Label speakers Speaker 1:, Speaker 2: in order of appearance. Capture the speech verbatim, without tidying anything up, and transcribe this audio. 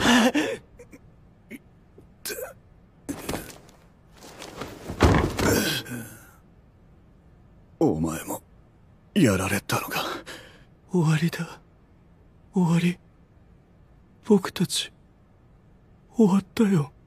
Speaker 1: お前もやられたのか。
Speaker 2: 終わりだ。終わり。僕たち終わったよ。